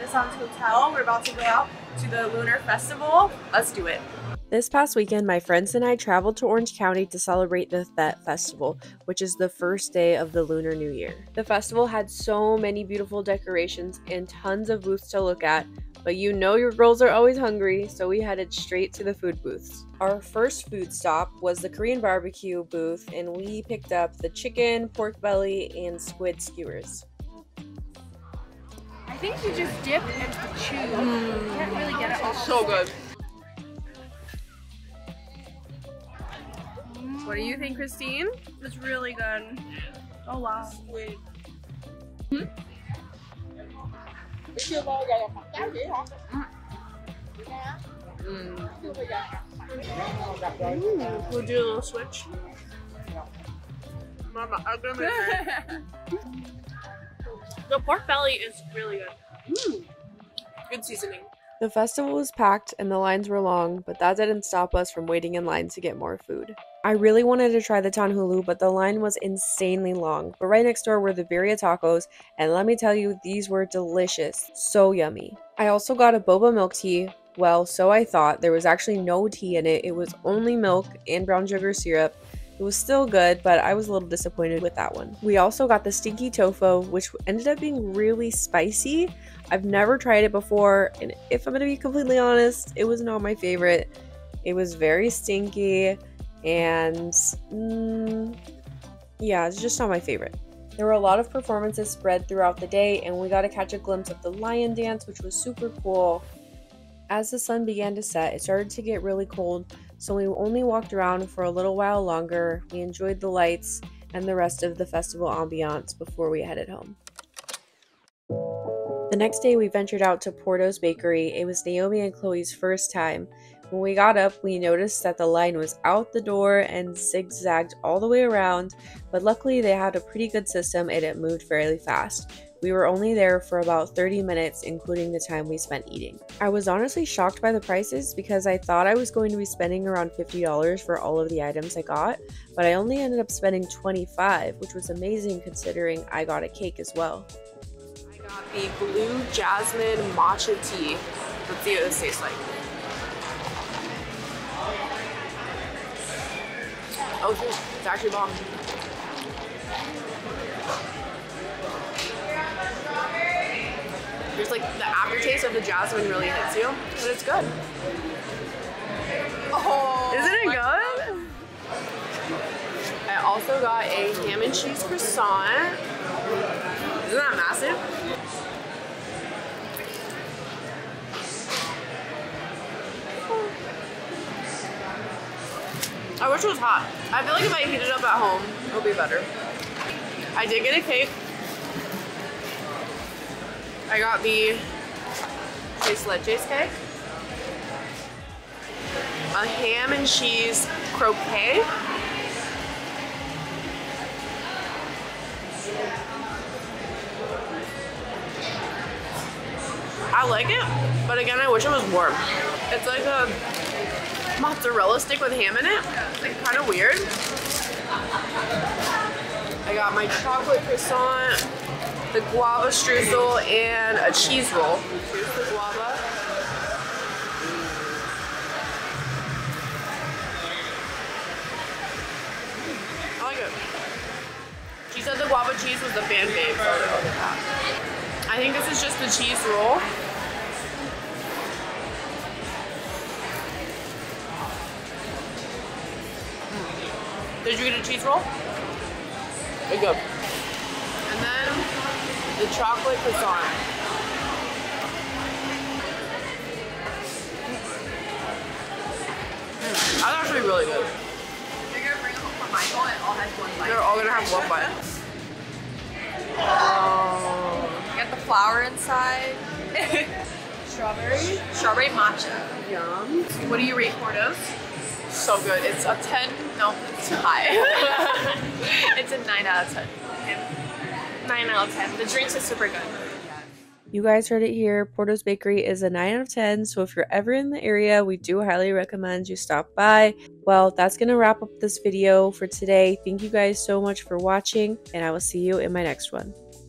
Renaissance Hotel. We're about to go out to the Lunar Festival. Let's do it. This past weekend, my friends and I traveled to Orange County to celebrate the Tết Festival, which is the first day of the Lunar New Year. The festival had so many beautiful decorations and tons of booths to look at, but you know your girls are always hungry, so we headed straight to the food booths. Our first food stop was the Korean barbecue booth, and we picked up the chicken, pork belly, and squid skewers. I think you just dip and chew. You can't really get it all. So good. What do you think, Christine? It's really good. Oh wow. Squid. We'll do a little switch. Mama, I'm gonna make it. The pork belly is really good. Good seasoning. The festival was packed and the lines were long, but that didn't stop us from waiting in line to get more food. I really wanted to try the tanghulu, but the line was insanely long. But right next door were the birria tacos, and let me tell you, these were delicious. So yummy. I also got a boba milk tea. Well, so I thought. There was actually no tea in it. It was only milk and brown sugar syrup. It was still good, but I was a little disappointed with that one. We also got the stinky tofu, which ended up being really spicy. I've never tried it before, and if I'm gonna be completely honest, it was not my favorite. It was very stinky, and yeah, it's just not my favorite. There were a lot of performances spread throughout the day, and we got to catch a glimpse of the lion dance, which was super cool. As the sun began to set, it started to get really cold, so we only walked around for a little while longer. We enjoyed the lights and the rest of the festival ambiance before we headed home. The next day, we ventured out to Porto's bakery. It was Naomi and Chloe's first time. When we got up, we noticed that the line was out the door and zigzagged all the way around, but luckily they had a pretty good system and it moved fairly fast. We were only there for about 30 minutes, including the time we spent eating. I was honestly shocked by the prices because I thought I was going to be spending around $50 for all of the items I got, but I only ended up spending $25, which was amazing considering I got a cake as well. I got the blue jasmine matcha tea. Let's see what this tastes like. Oh shoot, it's actually bomb. There's like the aftertaste of the jasmine really hits you, but it's good. Oh, isn't it good? I also got a ham and cheese croissant. Isn't that massive? I wish it was hot. I feel like if I heat it up at home, it'll be better. I did get a cake. I got the tres leches cake, a ham and cheese croquet, I like it, but again, I wish it was warm. It's like a mozzarella stick with ham in it. It's like kind of weird. I got my chocolate croissant, the guava streusel, and a cheese roll. Here's the guava. I like it. She said the guava cheese was the fan fave, so I'll go with that. I think this is just the cheese roll. Did you get a cheese roll? Very good. And then the chocolate croissant. That's actually really good. You're gonna bring it home for Michael and it all has one bite. They're all gonna have one bite. Oh. You got the flour inside. Strawberry matcha. Yum. What do you rate Porto's? So good. It's a 10. No, it's high. It's a 9 out of 10. 9 out of 10. The drinks are super good. You guys heard it here. Porto's Bakery is a 9 out of 10, so if you're ever in the area, we do highly recommend you stop by. Well, that's going to wrap up this video for today. Thank you guys so much for watching, and I will see you in my next one.